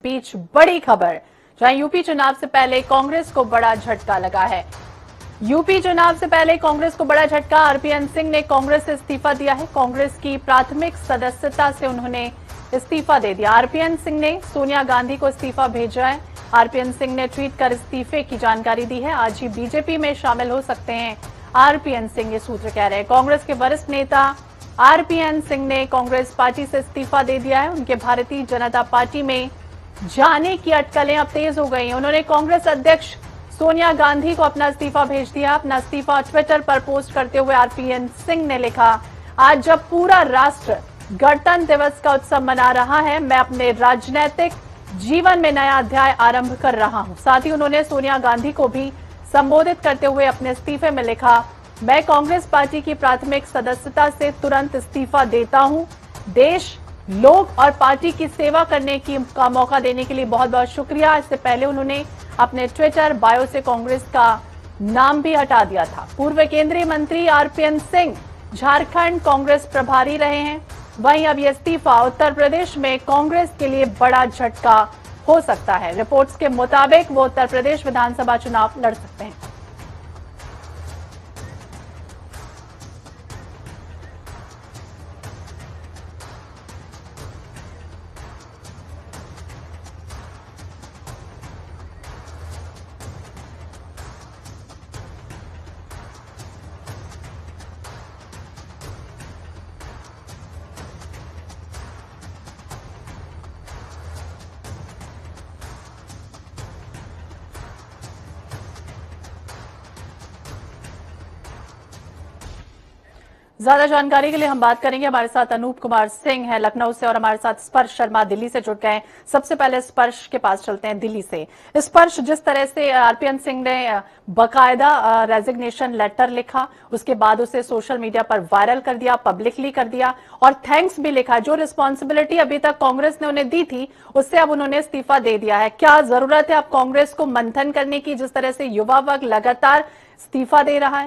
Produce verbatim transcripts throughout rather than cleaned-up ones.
बीच बड़ी खबर, जहां यूपी चुनाव से पहले कांग्रेस को बड़ा झटका लगा है। यूपी चुनाव से पहले कांग्रेस को बड़ा झटका। आरपीएन सिंह ने कांग्रेस से इस्तीफा दिया है। कांग्रेस की प्राथमिक सदस्यता से उन्होंने इस्तीफा दे दिया। आरपीएन सिंह ने सोनिया गांधी को इस्तीफा भेजा है। आरपीएन सिंह ने ट्वीट कर इस्तीफे की जानकारी दी है। आज ही बीजेपी में शामिल हो सकते हैं आरपीएन सिंह, ये सूत्र कह रहे हैं। कांग्रेस के वरिष्ठ नेता आरपीएन सिंह ने कांग्रेस पार्टी से इस्तीफा दे दिया है। उनके भारतीय जनता पार्टी में जाने की अटकलें अब तेज हो गई हैं। उन्होंने कांग्रेस अध्यक्ष सोनिया गांधी को अपना इस्तीफा भेज दिया। अपना इस्तीफा ट्विटर पर पोस्ट करते हुए आरपीएन सिंह ने लिखा, आज जब पूरा राष्ट्र गणतंत्र दिवस का उत्सव मना रहा है, मैं अपने राजनीतिक जीवन में नया अध्याय आरंभ कर रहा हूं। साथ ही उन्होंने सोनिया गांधी को भी संबोधित करते हुए अपने इस्तीफे में लिखा, मैं कांग्रेस पार्टी की प्राथमिक सदस्यता से तुरंत इस्तीफा देता हूं। देश, लोग और पार्टी की सेवा करने की का मौका देने के लिए बहुत बहुत शुक्रिया। इससे पहले उन्होंने अपने ट्विटर बायो से कांग्रेस का नाम भी हटा दिया था। पूर्व केंद्रीय मंत्री आरपीएन सिंह झारखंड कांग्रेस प्रभारी रहे हैं। वहीं अब यह इस्तीफा उत्तर प्रदेश में कांग्रेस के लिए बड़ा झटका हो सकता है। रिपोर्ट्स के मुताबिक वो उत्तर प्रदेश विधानसभा चुनाव लड़ सकते हैं। ज्यादा जानकारी के लिए हम बात करेंगे। हमारे साथ अनूप कुमार सिंह है लखनऊ से और हमारे साथ स्पर्श शर्मा दिल्ली से जुड़ गए। सबसे पहले स्पर्श के पास चलते हैं, दिल्ली से। स्पर्श, जिस तरह से आरपीएन सिंह ने बकायदा रेजिग्नेशन लेटर लिखा, उसके बाद उसे सोशल मीडिया पर वायरल कर दिया, पब्लिकली कर दिया और थैंक्स भी लिखा। जो रिस्पॉन्सिबिलिटी अभी तक कांग्रेस ने उन्हें दी थी, उससे अब उन्होंने इस्तीफा दे दिया है। क्या जरूरत है अब कांग्रेस को मंथन करने की, जिस तरह से युवा वर्ग लगातार इस्तीफा दे रहा है?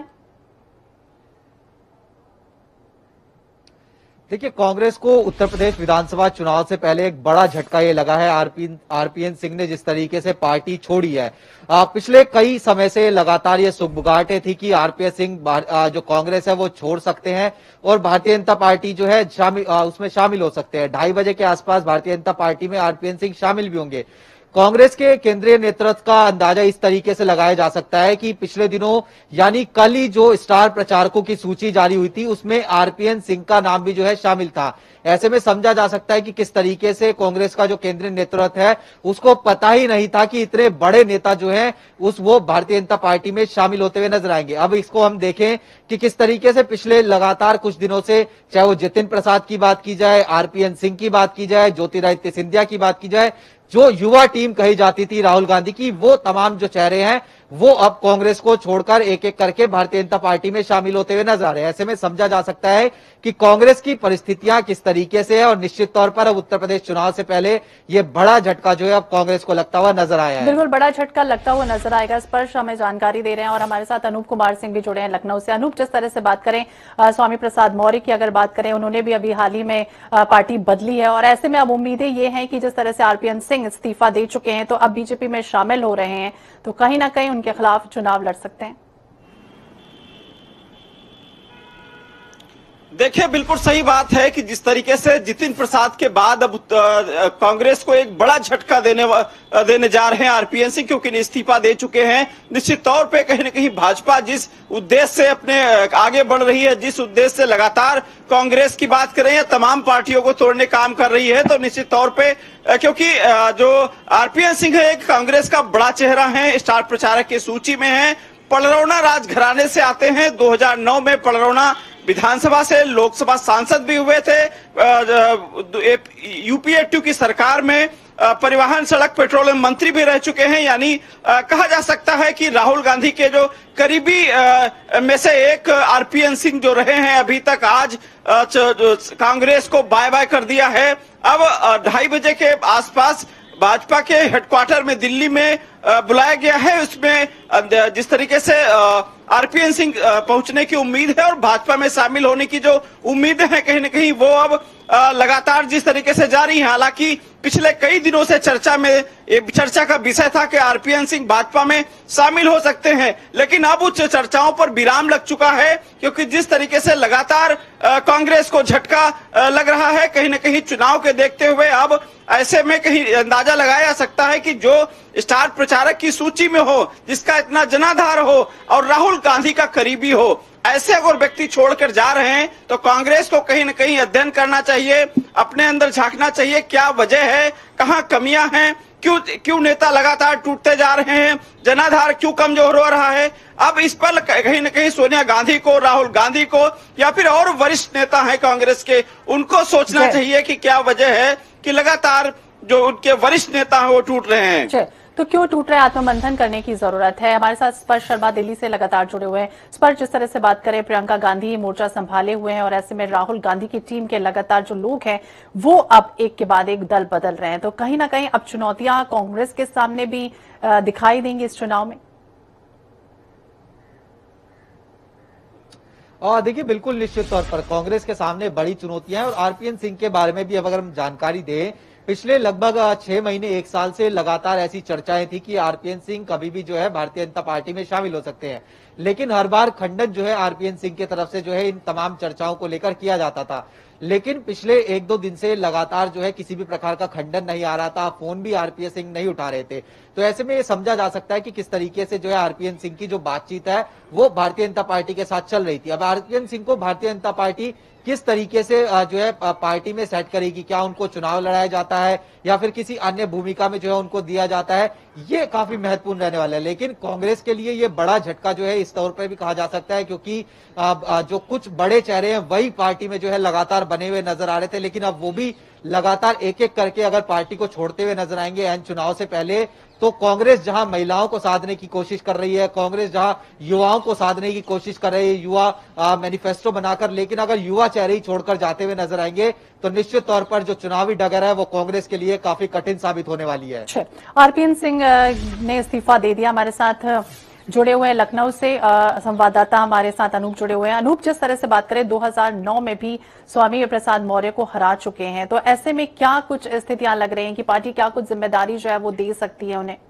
देखिए, कांग्रेस को उत्तर प्रदेश विधानसभा चुनाव से पहले एक बड़ा झटका ये लगा है। आरपीएन आरपीएन सिंह ने जिस तरीके से पार्टी छोड़ी है, आ, पिछले कई समय से लगातार ये सुगबुगाहटें थी कि आरपीएन सिंह जो कांग्रेस है वो छोड़ सकते हैं और भारतीय जनता पार्टी जो है शामिल उसमें शामिल हो सकते हैं। ढाई बजे के आसपास भारतीय जनता पार्टी में आरपीएन सिंह शामिल भी होंगे। कांग्रेस के केंद्रीय नेतृत्व का अंदाजा इस तरीके से लगाया जा सकता है कि पिछले दिनों यानी कल ही जो स्टार प्रचारकों की सूची जारी हुई थी, उसमें आरपीएन सिंह का नाम भी जो है शामिल था। ऐसे में समझा जा सकता है कि किस तरीके से कांग्रेस का जो केंद्रीय नेतृत्व है उसको पता ही नहीं था कि इतने बड़े नेता जो है उस वो भारतीय जनता पार्टी में शामिल होते हुए नजर आएंगे। अब इसको हम देखें कि किस तरीके से पिछले लगातार कुछ दिनों से, चाहे वो जितिन प्रसाद की बात की जाए, आरपीएन सिंह की बात की जाए, ज्योतिरादित्य सिंधिया की बात की जाए, जो युवा टीम कही जाती थी राहुल गांधी की, वो तमाम जो चेहरे हैं वो अब कांग्रेस को छोड़कर एक एक करके भारतीय जनता पार्टी में शामिल होते हुए नजर आ रहे हैं। ऐसे में समझा जा सकता है कि कांग्रेस की परिस्थितियां किस तरीके से है और निश्चित तौर पर अब उत्तर प्रदेश चुनाव से पहले ये बड़ा झटका जो है अब कांग्रेस को लगता हुआ नजर आया है। बिल्कुल बड़ा झटका लगता हुआ नजर आएगा। स्पर्श हमें जानकारी दे रहे हैं और हमारे साथ अनूप कुमार सिंह भी जुड़े हैं लखनऊ से। अनूप, जिस तरह से बात करें स्वामी प्रसाद मौर्य की अगर बात करें, उन्होंने भी अभी हाल ही में पार्टी बदली है और ऐसे में अब उम्मीदें ये हैं कि जिस तरह से आरपीएन सिंह इस्तीफा दे चुके हैं तो अब बीजेपी में शामिल हो रहे हैं, तो कहीं ना कहीं उनके खिलाफ चुनाव लड़ सकते हैं। देखिए, बिल्कुल सही बात है कि जिस तरीके से जितिन प्रसाद के बाद अब कांग्रेस को एक बड़ा झटका देने देने जा रहे हैं आरपीएन सिंह, क्योंकि इस्तीफा दे चुके हैं। निश्चित तौर पे कहीं न कहीं भाजपा जिस उद्देश्य से अपने आगे बढ़ रही है, जिस उद्देश्य से लगातार कांग्रेस की बात करें या तमाम पार्टियों को तोड़ने काम कर रही है, तो निश्चित तौर पे क्योंकि जो आरपीएन सिंह है एक कांग्रेस का बड़ा चेहरा है, स्टार प्रचारक की सूची में है, पलरौना राजघराने से आते हैं। दो हजार नौ में पलरौना विधानसभा से लोकसभा सांसद भी हुए थे। यूपीए टू की सरकार में परिवहन, सड़क, पेट्रोलियम मंत्री भी रह चुके हैं। यानी कहा जा सकता है कि राहुल गांधी के जो करीबी में से एक आरपीएन सिंह जो रहे हैं अभी तक, आज कांग्रेस को बाय बाय कर दिया है। अब ढाई बजे के आसपास भाजपा के हेडक्वार्टर में दिल्ली में बुलाया गया है। उसमें जिस तरीके से आरपीएन सिंह पहुंचने की उम्मीद है और भाजपा में शामिल होने की जो उम्मीदें हैं, कहीं न कहीं वो अब लगातार जिस तरीके से जारी है। हालांकि पिछले कई दिनों से चर्चा में एक चर्चा का विषय था कि आरपीएन सिंह भाजपा में शामिल हो सकते हैं, लेकिन अब उस चर्चाओं पर विराम लग चुका है, क्योंकि जिस तरीके से लगातार कांग्रेस को झटका लग रहा है कहीं ना कहीं चुनाव के देखते हुए, अब ऐसे में कहीं अंदाजा लगाया जा सकता है कि जो स्टार प्रचारक की सूची में हो, जिसका इतना जनाधार हो और राहुल गांधी का करीबी हो, ऐसे अगर व्यक्ति छोड़कर जा रहे हैं तो कांग्रेस को कहीं न कहीं अध्ययन करना चाहिए, अपने अंदर झांकना चाहिए, क्या वजह है, कहां कमियां हैं, क्यों क्यों नेता लगातार टूटते जा रहे हैं, जनाधार क्यों कमजोर हो रहा है। अब इस पर कहीं न कहीं सोनिया गांधी को, राहुल गांधी को या फिर और वरिष्ठ नेता हैं कांग्रेस के, उनको सोचना चाहिए कि क्या वजह है कि लगातार जो उनके वरिष्ठ नेता हैं वो टूट रहे हैं। तो क्यों टूट रहे, आत्ममंथन करने की जरूरत है। हमारे साथ स्पर्श शर्मा दिल्ली से लगातार जुड़े हुए हैं। स्पर्श, जिस तरह से बात करें, प्रियंका गांधी मोर्चा संभाले हुए हैं और ऐसे में राहुल गांधी की टीम के लगातार जो लोग हैं वो अब एक के बाद एक दल बदल रहे हैं, तो कहीं ना कहीं अब चुनौतियां कांग्रेस के सामने भी दिखाई देंगी इस चुनाव में। और देखिए, बिल्कुल निश्चित तौर पर कांग्रेस के सामने बड़ी चुनौतियां हैं और आरपीएन सिंह के बारे में भी अब अगर हम जानकारी दें, पिछले लगभग छह महीने एक साल से लगातार ऐसी चर्चाएं थी कि आरपीएन सिंह कभी भी जो है भारतीय जनता पार्टी में शामिल हो सकते हैं, लेकिन हर बार खंडन जो है आरपीएन सिंह की तरफ से जो है इन तमाम चर्चाओं को लेकर किया जाता था। लेकिन पिछले एक दो दिन से लगातार जो है किसी भी प्रकार का खंडन नहीं आ रहा था, फोन भी आरपीएन सिंह नहीं उठा रहे थे। तो ऐसे में ये समझा जा सकता है कि किस तरीके से जो है आरपीएन सिंह की जो बातचीत है वो भारतीय जनता पार्टी के साथ चल रही थी। अब आरपीएन सिंह को भारतीय जनता पार्टी किस तरीके से जो है पार्टी में सेट करेगी, क्या उनको चुनाव लड़ाया जाता है या फिर किसी अन्य भूमिका में जो है उनको दिया जाता है, ये काफी महत्वपूर्ण रहने वाला है। लेकिन कांग्रेस के लिए ये बड़ा झटका जो है इस तौर पर भी कहा जा सकता है, क्योंकि जो कुछ बड़े चेहरे हैं वही पार्टी में जो है लगातार बने हुए नजर आ रहे थे, लेकिन अब वो भी लगातार एक एक करके अगर पार्टी को छोड़ते हुए नजर आएंगे एन चुनाव से पहले। तो कांग्रेस जहां महिलाओं को साधने की कोशिश कर रही है, कांग्रेस जहां युवाओं को साधने की कोशिश कर रही है, युवा मैनिफेस्टो बनाकर, लेकिन अगर युवा चेहरे ही छोड़कर जाते हुए नजर आएंगे तो निश्चित तौर पर जो चुनावी डगर है वो कांग्रेस के लिए काफी कठिन साबित होने वाली है। आरपीएन सिंह ने इस्तीफा दे दिया। हमारे साथ जुड़े हुए हैं लखनऊ से संवाददाता हमारे साथ अनूप जुड़े हुए हैं। अनूप, जिस तरह से बात करें, दो हज़ार नौ में भी स्वामी प्रसाद मौर्य को हरा चुके हैं, तो ऐसे में क्या कुछ स्थितियां लग रही हैं कि पार्टी क्या कुछ जिम्मेदारी जो है वो दे सकती है उन्हें?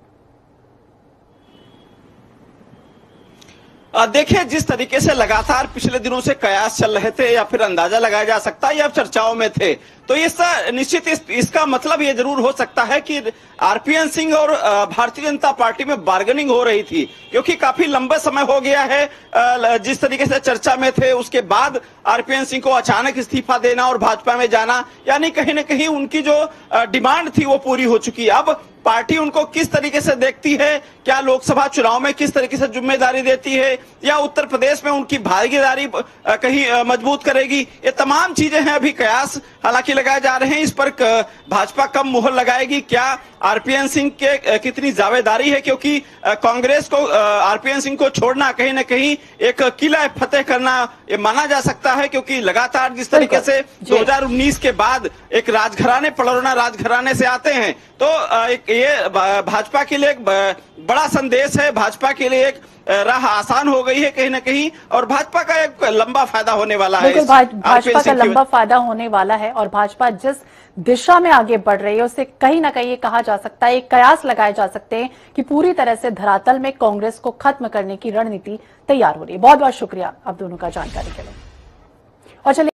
देखिए, जिस तरीके से लगातार पिछले दिनों से कयास चल रहे थे या फिर अंदाजा लगाया जा सकता है या चर्चाओं में थे, तो इस निश्चित इस, इसका मतलब ये जरूर हो सकता है कि आरपीएन सिंह और भारतीय जनता पार्टी में बार्गेनिंग हो रही थी, क्योंकि काफी लंबा समय हो गया है जिस तरीके से चर्चा में थे, उसके बाद आरपीएन सिंह को अचानक इस्तीफा देना और भाजपा में जाना, यानी कहीं ना कहीं उनकी जो डिमांड थी वो पूरी हो चुकी है। अब पार्टी उनको किस तरीके से देखती है, क्या लोकसभा चुनाव में किस तरीके से जिम्मेदारी देती है या उत्तर प्रदेश में उनकी भागीदारी कहीं मजबूत करेगी, ये तमाम चीजें हैं अभी कयास हालांकि लगाए जा रहे हैं। इस पर भाजपा कब मुहर लगाएगी, क्या आरपीएन सिंह के कितनी दावेदारी है, क्योंकि कांग्रेस को आरपीएन सिंह को छोड़ना कहीं ना कहीं एक किला फतेह करना ये माना जा सकता है, क्योंकि लगातार जिस तरीके से दो हज़ार उन्नीस के बाद एक राजघराने पलरना राजघराने से आते हैं, तो एक ये भाजपा के लिए एक बड़ा संदेश है, भाजपा के लिए एक राह आसान हो गई है कहीं ना कहीं, और भाजपा का एक लंबा फायदा होने वाला है। भाजपा का लंबा फायदा होने वाला है और भाजपा जिस दिशा में आगे बढ़ रही है उससे कहीं ना कहीं ये कहा जा सकता है, एक कयास लगाए जा सकते हैं कि पूरी तरह से धरातल में कांग्रेस को खत्म करने की रणनीति तैयार हो रही है। बहुत बहुत शुक्रिया आप दोनों का जानकारी के लिए। और चलिए